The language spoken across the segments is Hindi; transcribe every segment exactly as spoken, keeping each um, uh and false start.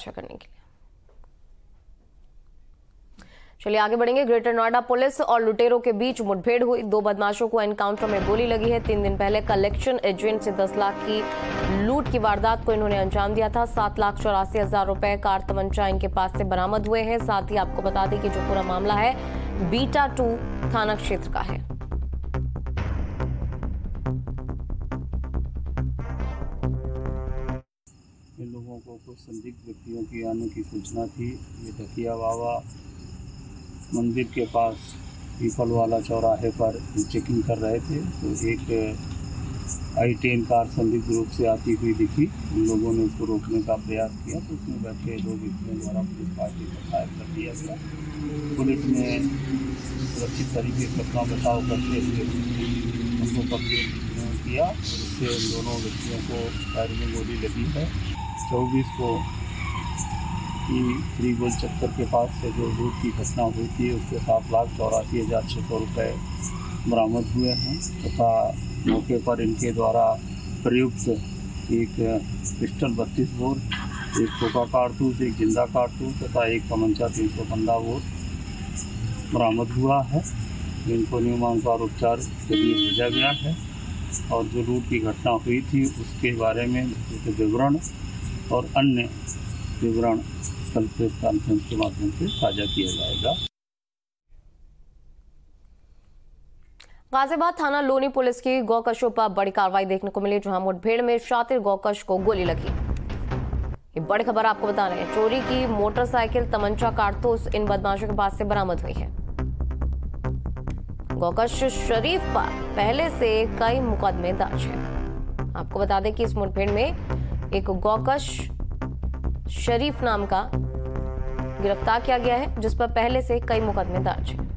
साझा करने के लिए। चलिए आगे बढ़ेंगे। ग्रेटर नोएडा पुलिस और लुटेरों के बीच मुठभेड़ हुई। दो बदमाशों को एनकाउंटर में गोली लगी है। तीन दिन पहले कलेक्शन एजेंट से दस लाख की लूट की वारदात को इन्होंने अंजाम दिया था। सात लाख चौरासी हजार रुपए कार तमंचा इनके पास से बरामद हुए हैं। साथ ही आपको बता दें कि जो पूरा मामला है बीटा टू थाना क्षेत्र का है। इन लोगों को कुछ संदिग्ध व्यक्तियों की आने की सूचना थी। ये ढकिया बाबा मंदिर के पास पीपल वाला चौराहे पर चेकिंग कर रहे थे तो एक आई टेन कार संदिग्ध रूप से आती हुई दिखी। इन लोगों ने उसको रोकने का प्रयास किया तो उसमें बैठे दो व्यक्तियों द्वारा पुलिस पार्टी को फायर कर दिया गया। पुलिस ने सुरक्षित तरीके से अपना बचाव करते हुए उनको कब्जे किया। इससे उन दोनों व्यक्तियों को फायर में गोली लगी है। चौबीस को की श्री गोल चक्कर के पास से जो लूट की घटना हुई थी उसके सात लाख चौरासी हज़ार छः सौ रुपये बरामद हुए हैं तथा मौके पर इनके द्वारा प्रयुक्त एक पिस्टल बत्तीस बोर, एक खोखा कारतूस, एक जिंदा कारतूस तथा एक तमंचा तीन सौ पंद्रह बोर बरामद हुआ है। इनको नियमानुसार उपचार के लिए भेजा गया है और जो लूट की घटना हुई थी उसके बारे में विवरण और अन्य विवरण कल प्रेस कॉन्फ्रेंस के माध्यम से साझा किया जाएगा। गाजियाबाद थाना लोनी पुलिस की गौकशों पर बड़ी कार्रवाई देखने को मिली, जहां मुठभेड़ में शातिर गौकश को गोली लगी। ये बड़ी खबर आपको बता रहे हैं। चोरी की मोटरसाइकिल, तमंचा, कारतूस इन बदमाशों के पास से बरामद हुई है। गौकश शरीफ पर पहले से कई मुकदमे दर्ज है। आपको बता दें कि इस मुठभेड़ में एक गौकश शरीफ नाम का गिरफ्तार किया गया है, जिस पर पहले से कई मुकदमे दर्ज हैं।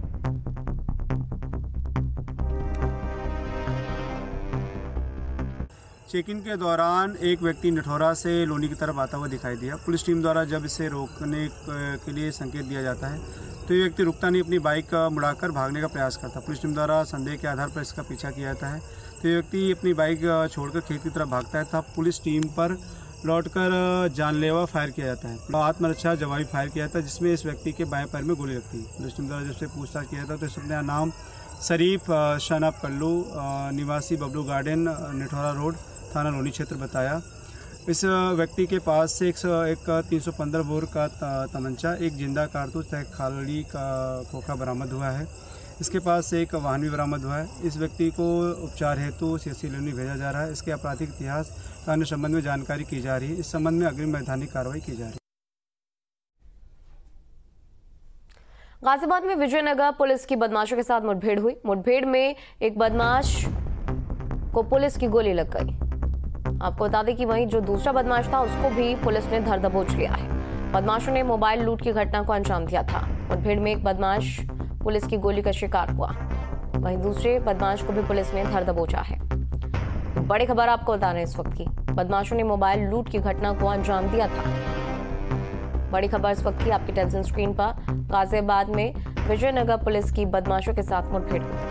चेकिंग के दौरान एक व्यक्ति निठौरा से लोनी की तरफ आता हुआ दिखाई दिया। पुलिस टीम द्वारा जब इसे रोकने के लिए संकेत दिया जाता है तो ये व्यक्ति रुकता नहीं, अपनी बाइक मुड़ाकर भागने का प्रयास करता। पुलिस टीम द्वारा संदेह के आधार पर इसका पीछा किया जाता है तो ये व्यक्ति अपनी बाइक छोड़कर खेत की तरफ भागता है तब पुलिस टीम पर लौटकर जानलेवा फायर किया जाता है। आत्मरक्षा जवाबी फायर किया जाता है जिसमें इस व्यक्ति के बाएं पैर में गोली लगती है। पुलिस टीम द्वारा जब से पूछताछ किया जाता है तो इस अपना नाम शरीफ शनाब कल्लू, निवासी बबलू गार्डन, निठौरा रोड, थाना लोनी क्षेत्र बताया। इस व्यक्ति के पास से एक सौ एक तीन सौ पंद्रह बोर का तमंचा, एक जिंदा कारतूस तथा एक खाली का खोखा बरामद हुआ है। इसके पास से एक वाहन भी बरामद हुआ है। इस व्यक्ति को उपचार हेतु सीएससी लोनी भेजा जा रहा है। इसके आपराधिक इतिहास का अन्य संबंध में जानकारी की जा रही है। इस संबंध में अग्रिम वैधानिक कार्रवाई की जा रही है। गाजियाबाद में विजयनगर पुलिस की बदमाशों के साथ मुठभेड़ हुई। मुठभेड़ में एक बदमाश को पुलिस की गोली लग गई। आपको बता दें कि वहीं जो दूसरा बदमाश था उसको भी पुलिस ने धर दबोच लिया है। बदमाशों ने मोबाइल लूट की घटना को अंजाम दिया था। मुठभेड़ में एक बदमाश पुलिस की गोली का शिकार हुआ, वहीं दूसरे बदमाश को भी पुलिस ने धर दबोचा है। बड़ी खबर आपको बता रहे हैं इस वक्त की। बदमाशों ने मोबाइल लूट की घटना को अंजाम दिया था। बड़ी खबर इस वक्त की आपकी टेलीविजन स्क्रीन पर। गाजियाबाद में विजयनगर पुलिस की बदमाशों के साथ मुठभेड़ हुई।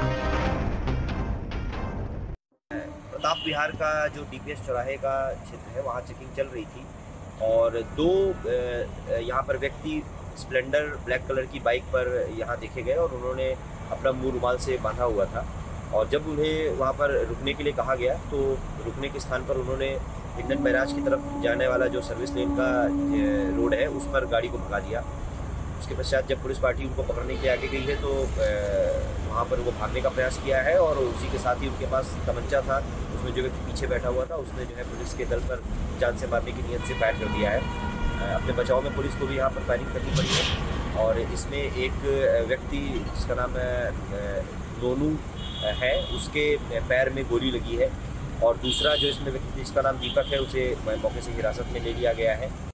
प्रताप विहार का जो डीपीएस चौराहे का क्षेत्र है वहाँ चेकिंग चल रही थी और दो यहाँ पर व्यक्ति स्प्लेंडर ब्लैक कलर की बाइक पर यहाँ देखे गए और उन्होंने अपना मुंह रुमाल से बांधा हुआ था और जब उन्हें वहाँ पर रुकने के लिए कहा गया तो रुकने के स्थान पर उन्होंने हिंडन बैराज की तरफ जाने वाला जो सर्विस लेन का रोड है उस पर गाड़ी को भगा दिया। उसके पश्चात जब पुलिस पार्टी उनको पकड़ने के लिए आगे गई है तो वहाँ पर वो भागने का प्रयास किया है और उसी के साथ ही उनके पास तमंचा था। उसमें जो व्यक्ति पीछे बैठा हुआ था उसने जो है पुलिस के दल पर जान से मारने की नीयत से फायर कर दिया है। अपने बचाव में पुलिस को भी यहाँ पर फायरिंग करनी पड़ी है और इसमें एक व्यक्ति जिसका नाम नोनू है उसके पैर में गोली लगी है और दूसरा जो इसमें व्यक्ति जिसका नाम दीपक है उसे मौके से हिरासत में ले लिया गया है।